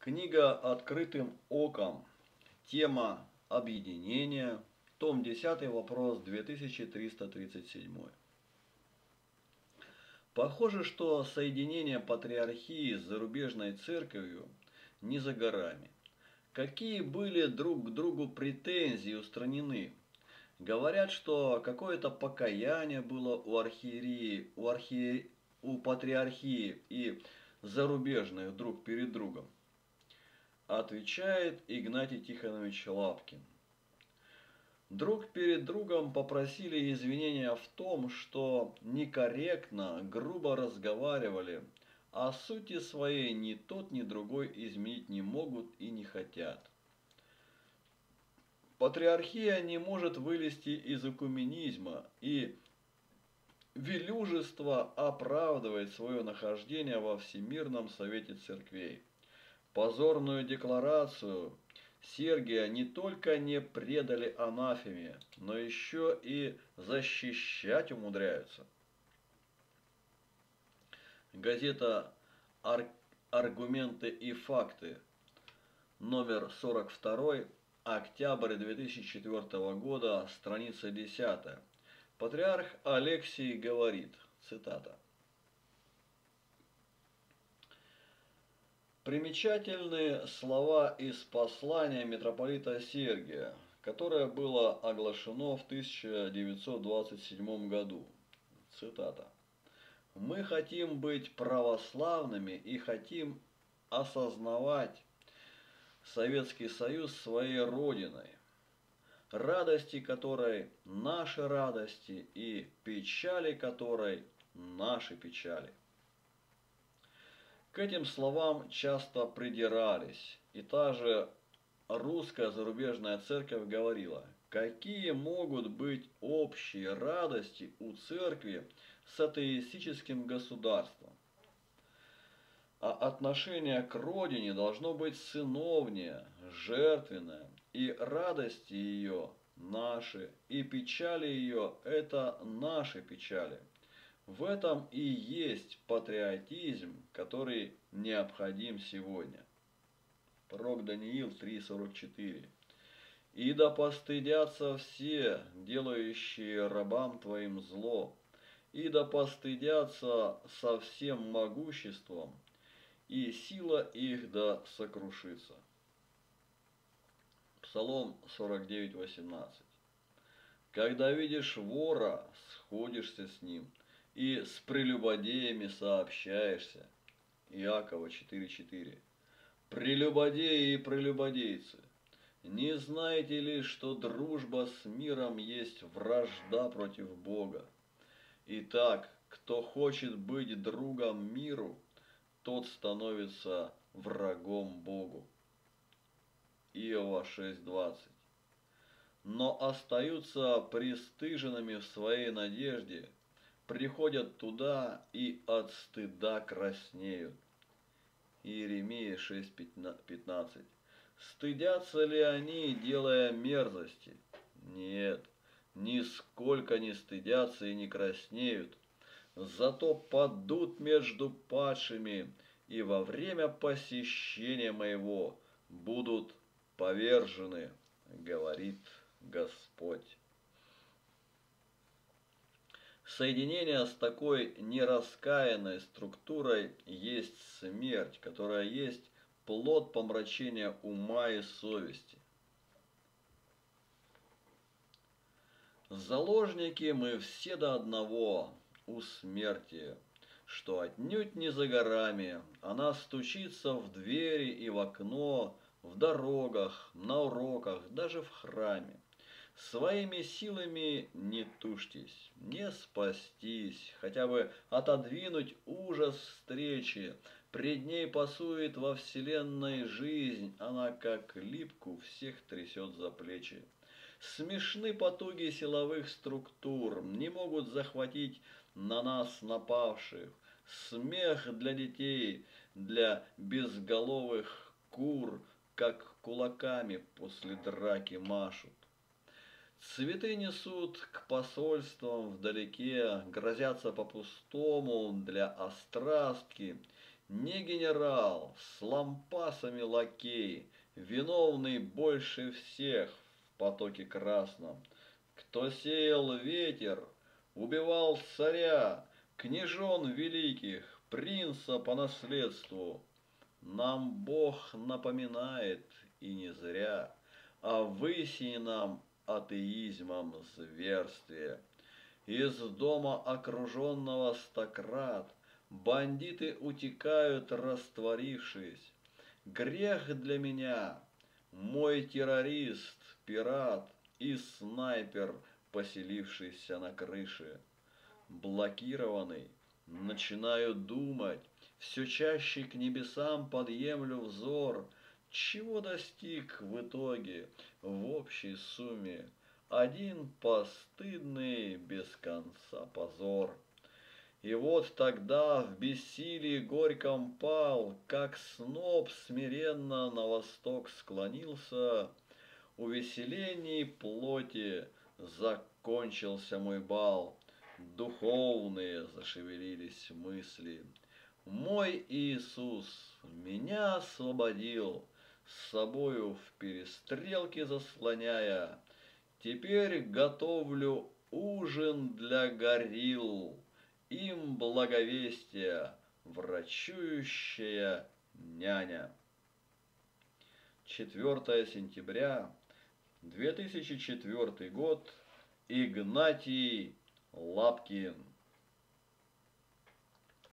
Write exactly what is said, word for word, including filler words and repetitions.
Книга «Открытым оком». Тема «Объединение». Том десятый, вопрос две тысячи триста тридцать семь. Похоже, что соединение патриархии с зарубежной церковью не за горами. Какие были друг к другу претензии устранены? Говорят, что какое-то покаяние было у архиереи, у, архие, у патриархии и зарубежных друг перед другом. Отвечает Игнатий Тихонович Лапкин. Друг перед другом попросили извинения в том, что некорректно, грубо разговаривали, а сути своей ни тот, ни другой изменить не могут и не хотят. Патриархия не может вылезти из экуменизма, и велюжество оправдывает свое нахождение во Всемирном Совете Церквей. Позорную декларацию Сергия не только не предали анафеме, но еще и защищать умудряются. Газета Ар- «Аргументы и факты», номер сорок два, октябрь две тысячи четвёртого года, страница десятая. Патриарх Алексий говорит, цитата. Примечательные слова из послания митрополита Сергия, которое было оглашено в тысяча девятьсот двадцать седьмом году. Цитата. «Мы хотим быть православными и хотим осознавать Советский Союз своей родиной, радости которой наши радости и печали которой наши печали». К этим словам часто придирались, и та же русская зарубежная церковь говорила, какие могут быть общие радости у церкви с атеистическим государством. А отношение к родине должно быть сыновнее, жертвенное, и радости ее наши, и печали ее это наши печали. В этом и есть патриотизм, который необходим сегодня. Пророк Даниил три сорок четыре. «И да постыдятся все, делающие рабам твоим зло, и да постыдятся со всем могуществом, и сила их да сокрушится». Псалом сорок девять восемнадцать. «Когда видишь вора, сходишься с ним, и с прелюбодеями сообщаешься». Иакова четыре четыре. «Прелюбодеи и прелюбодейцы, не знаете ли, что дружба с миром есть вражда против Бога? Итак, кто хочет быть другом миру, тот становится врагом Богу». Иова шесть двадцать. «Но остаются пристыженными в своей надежде, приходят туда и от стыда краснеют». Иеремия шесть пятнадцать. «Стыдятся ли они, делая мерзости? Нет, нисколько не стыдятся и не краснеют, зато падут между падшими, и во время посещения моего будут повержены, говорит Господь». Соединение с такой нераскаянной структурой есть смерть, которая есть плод помрачения ума и совести. Заложники мы все до одного у смерти, что отнюдь не за горами, она стучится в двери и в окно, в дорогах, на уроках, даже в храме. Своими силами не тушьтесь, не спастись, хотя бы отодвинуть ужас встречи. Пред ней пасует во вселенной жизнь, она как липку всех трясет за плечи. Смешны потуги силовых структур, не могут захватить на нас напавших. Смех для детей, для безголовых кур, как кулаками после драки машут. Цветы несут к посольствам вдалеке, грозятся по-пустому для острастки, Не генерал, с лампасами лакей, виновный больше всех в потоке красном. Кто сеял ветер, убивал царя, княжон великих, принца по наследству. Нам Бог напоминает, и не зря, о высеянном атеизмом зверстве. Из дома, окруженного стократ, бандиты утекают, растворившись. Грех для меня, мой террорист, пират и снайпер, поселившийся на крыше. Блокированный, начинаю думать, все чаще к небесам подъемлю взор. Чего достиг в итоге, в общей сумме? Один постыдный без конца позор. И вот тогда в бессилии горьком пал, как сноп смиренно на восток склонился. Увеселений плоти закончился мой бал. Духовные зашевелились мысли. Мой Иисус меня освободил, с собою в перестрелке заслоняя. Теперь готовлю ужин для горилл, им благовестие, врачующая няня. четвёртое сентября две тысячи четвёртый год. Игнатий Лапкин.